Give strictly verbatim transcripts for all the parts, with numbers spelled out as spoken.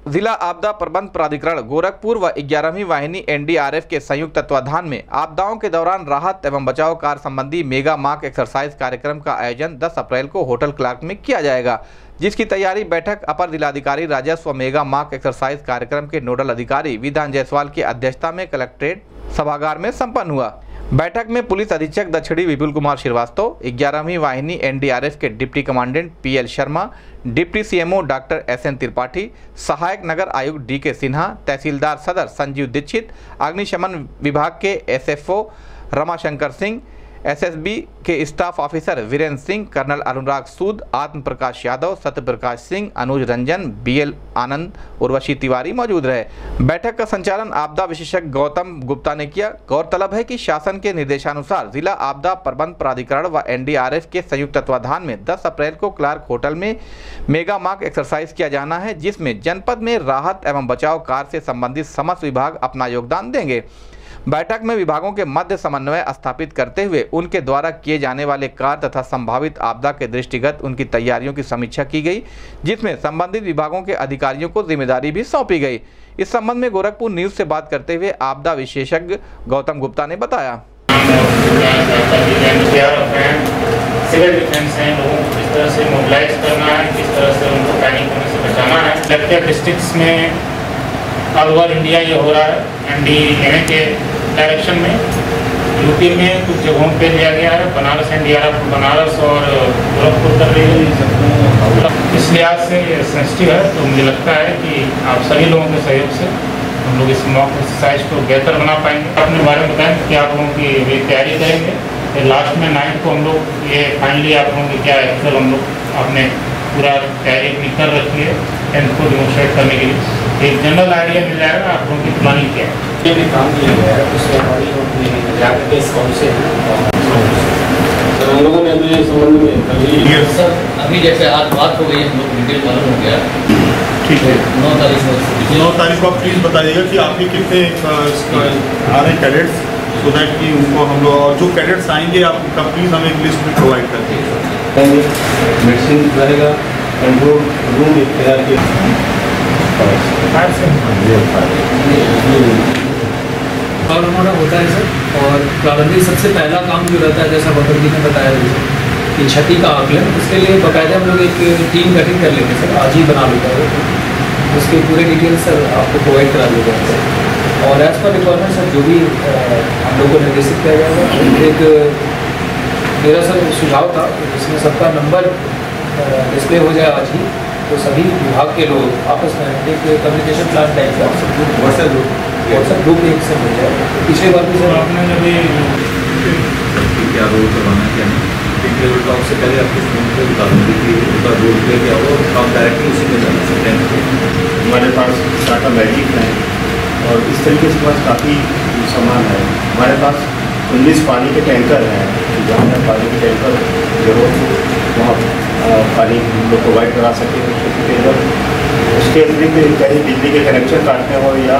जिला आपदा प्रबंध प्राधिकरण गोरखपुर व ग्यारहवीं वाहिनी एन डी आर एफ के संयुक्त तत्वाधान में आपदाओं के दौरान राहत एवं बचाव कार्य संबंधी मेगा मॉक एक्सरसाइज कार्यक्रम का आयोजन दस अप्रैल को होटल क्लार्क में किया जाएगा, जिसकी तैयारी बैठक अपर जिलाधिकारी राजस्व मेगा मॉक एक्सरसाइज कार्यक्रम के नोडल अधिकारी विधान जायसवाल की अध्यक्षता में कलेक्ट्रेट सभागार में संपन्न हुआ। बैठक में पुलिस अधीक्षक दक्षिणी विपुल कुमार श्रीवास्तव, ग्यारहवीं वाहिनी एन डी आर एफ के deputy commandant P L Sharma, deputy C M O doctor S N Tripathi, सहायक नगर आयुक्त डी के सिन्हा, तहसीलदार सदर संजीव दीक्षित, अग्निशमन विभाग के S F O Ramashankar Singh, S S B के staff officer Virendra Singh, colonel Anurag Sood, Atma Prakash Yadav, Satya Prakash Singh, Anuj Ranjan, B L Anand, Urvashi Tiwari मौजूद रहे। बैठक का संचालन आपदा विशेषज्ञ गौतम गुप्ता ने किया। गौरतलब है कि शासन के निर्देशानुसार जिला आपदा प्रबंध प्राधिकरण व एन डी आर एफ के संयुक्त तत्वाधान में दस अप्रैल को क्लार्क होटल में मेगा मॉक एक्सरसाइज किया जाना है, जिसमें जनपद में राहत एवं बचाव कार्य से संबंधित समस्त विभाग अपना योगदान देंगे। बैठक में विभागों के मध्य समन्वय स्थापित करते हुए उनके द्वारा किए जाने वाले कार्य तथा संभावित आपदा के दृष्टिगत उनकी तैयारियों की समीक्षा की गई, जिसमें संबंधित विभागों के अधिकारियों को जिम्मेदारी भी सौंपी गई। इस संबंध में गोरखपुर न्यूज से बात करते हुए आपदा विशेषज्ञ गौतम गुप्ता ने बताया। सिविल डिफेंस है, लोगों को किस तरह से मोबिलाइज करना है, किस तरह से उनको पैनिक होने से बचाना है। कलेक्टर डिस्ट्रिक्ट्स में ऑल ओवर इंडिया ये हो रहा है एन डी एम ए के डायरेक्शन में। यूपी में कुछ जगहों पे लिया गया है, Banaras N D R F Banaras और गोरखपुर कर रही है। इस लिहाज से ये सेंसिटिव है, तो मुझे लगता है कि आप सभी लोगों के सहयोग से हम लोग इस मॉक एक्सरसाइज को बेहतर बना पाएंगे। अपने बारे में बताएं कि आप लोगों की ये तैयारी करेंगे। लास्ट में नाइन्थ को हम लोग ये फाइनली आप लोगों की क्या एक्चुअल हम लोग अपने पूरा तैयारी अपनी कर रखी है टेंथ को डिमोन्स्ट्रेट करने के लिए। एक जनरल आइडिया मिल जाएगा आप लोगों की प्लानिंग क्या है। ये भी काम किया गया है, उसमें हमारी अपनी कौन से हम लोगों ने अभी इस संबंध में कभी सर अभी जैसे आज बात हो गई, हम लोग डिटेल मालूम हो गया। ठीक है, नौ तारीख को नौ तारीख को आप प्लीज़ बताइएगा कि आपके कितने आ रहे कैडेट्स, सो दैट कि उनको हम लोग जो कैडेट्स आएंगे आप उनका प्लीज़ हमें एक लिस्ट भी प्रोवाइड कर दीजिए। मेडिसिन रहेगा, कंट्रोल रूम तैयार किया और हमारा होता है सर। और प्रारंभिक सबसे पहला काम जो रहता है, जैसा गौतम जी ने बताया कि क्षति का आकलन, उसके लिए बाकायदा हम लोग एक टीम गठित कर लेते हैं सर। आज ही बना लेता है, उसके पूरे डिटेल्स सर आपको प्रोवाइड करा देते हैं सर। और एज पर रिक्वायरमेंट सर जो भी हम लोग को निर्देशित किया जाएगा। एक मेरा सर सुझाव था इसमें सबका नंबर डिस्प्ले हो जाए आज ही, तो सभी विभाग के लोग आपस में एक कम्युनिकेशन प्लान टाइप का व्हाट्सएप ग्रुप व्हाट्सएप ग्रुप एक से मिल जाए। पिछले बार भी सर आपने जब क्या रोल करवाना है क्या नहीं, टेबल टॉक से पहले आपको फोन पे बता देंगे कि उनका रोल प्ले क्या हो, आप डायरेक्टली उसी में जाना सकते हैं। हमारे पास टाटा मैजिक है और इस तरीके से पास काफ़ी सामान है। हमारे पास उन्नीस पानी के टैंकर हैं, जहाँ पानी के टैंकर जरूरत हो वहाँ पानी हम लोग प्रोवाइड करा सकें। उसके अतिरिक्त कहीं बिजली के कनेक्शन काटने हो या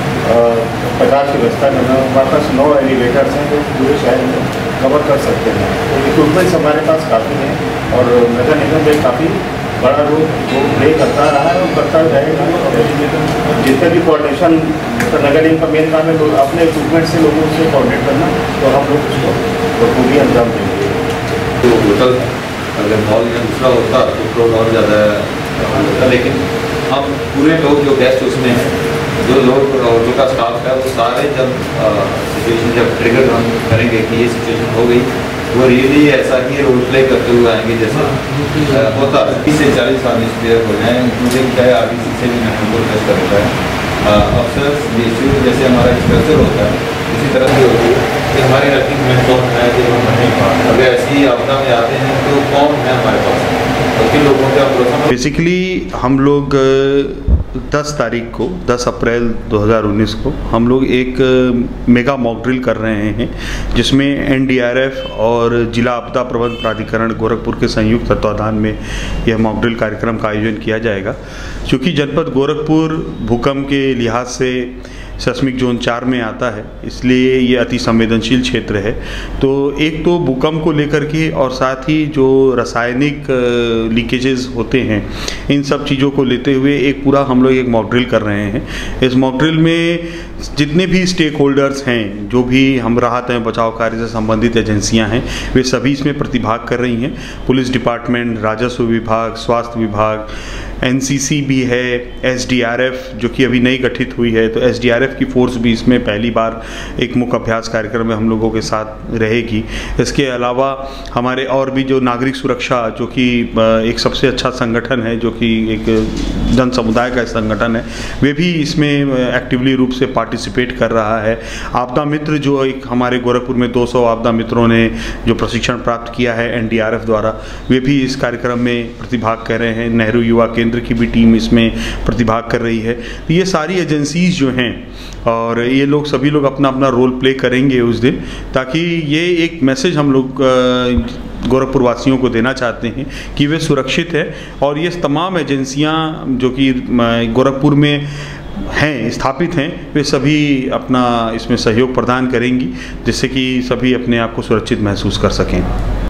पचास की व्यवस्था करना, हमारे पास नौ एलिवेटर्स हैं जो पूरे शहर में कवर कर सकते हैं। तो इक्विपमेंट्स हमारे पास काफ़ी हैं और नगर निगम में काफ़ी बड़ा रोल वो प्ले करता रहा है और करता रहेगा। जितने भी कोऑर्डिनेशन नगर निगम का मेन काम है, लोग अपने इक्विपमेंट से लोगों से कोऑर्डिनेट करना, तो हम लोग उसको बखूबी अंजाम देंगे। तो होटल अगर मॉल में दूसरा होता तो क्राउड और ज़्यादा होता, लेकिन हम पूरे लोग जो गेस्ट उसमें हैं, जो लोग होटल का स्टाफ है, वो सारे जब सिचुएशन जब ट्रिगर हम करेंगे कि ये सिचुएशन हो गई, वो रियली ऐसा ही रोल प्ले करते हुए आएंगे जैसा होता है। तीस से चालीस आदमी प्लेयर हो जाए, मुझे चाहे आर बी सी से भी मैं टेस्ट करता है। अफसर बी एस यू जैसे हमारा इंस्पेक्टर होता है, इसी तरह से होती है कि हमारी रनिंग में कौन है जो हम नहीं पाते। अगर ऐसी आपदा में आते हैं तो कौन है हमारे पास, तो किन लोगों का भरोसा। बेसिकली हम लोग दस तारीख को दस अप्रैल दो हज़ार उन्नीस को हम लोग एक मेगा मॉक ड्रिल कर रहे हैं, जिसमें एन डी आर एफ और जिला आपदा प्रबंध प्राधिकरण गोरखपुर के संयुक्त तत्वाधान में यह मॉक ड्रिल कार्यक्रम का आयोजन किया जाएगा। क्योंकि जनपद गोरखपुर भूकंप के लिहाज से सेस्मिक जोन चार में आता है, इसलिए ये अति संवेदनशील क्षेत्र है। तो एक तो भूकंप को लेकर के और साथ ही जो रासायनिक लीकेजेस होते हैं, इन सब चीज़ों को लेते हुए एक पूरा हम लोग एक मॉक ड्रिल कर रहे हैं। इस मॉक ड्रिल में जितने भी स्टेक होल्डर्स हैं, जो भी हम राहत एवं बचाव कार्य से संबंधित एजेंसियां हैं, वे सभी इसमें प्रतिभाग कर रही हैं। पुलिस डिपार्टमेंट, राजस्व विभाग, स्वास्थ्य विभाग, एन सी सी भी है, एस डी आर एफ जो कि अभी नई गठित हुई है, तो एस डी आर एफ की फोर्स भी इसमें पहली बार एक मुख्य अभ्यास कार्यक्रम में हम लोगों के साथ रहेगी। इसके अलावा हमारे और भी जो नागरिक सुरक्षा, जो कि एक सबसे अच्छा संगठन है, जो कि एक जन समुदाय का संगठन है, वे भी इसमें एक्टिवली रूप से पार्टिसिपेट कर रहा है। आपदा मित्र जो एक हमारे गोरखपुर में दो सौ आपदा मित्रों ने जो प्रशिक्षण प्राप्त किया है एन डी आर एफ द्वारा, वे भी इस कार्यक्रम में प्रतिभाग कर रहे हैं। नेहरू युवा केंद्र की भी टीम इसमें प्रतिभाग कर रही है। तो ये सारी एजेंसीज जो हैं, और ये लोग सभी लोग अपना अपना रोल प्ले करेंगे उस दिन, ताकि ये एक मैसेज हम लोग गोरखपुर वासियों को देना चाहते हैं कि वे सुरक्षित है। और ये तमाम एजेंसियां जो कि गोरखपुर में हैं, स्थापित हैं, वे सभी अपना इसमें सहयोग प्रदान करेंगी, जिससे कि सभी अपने आप को सुरक्षित महसूस कर सकें।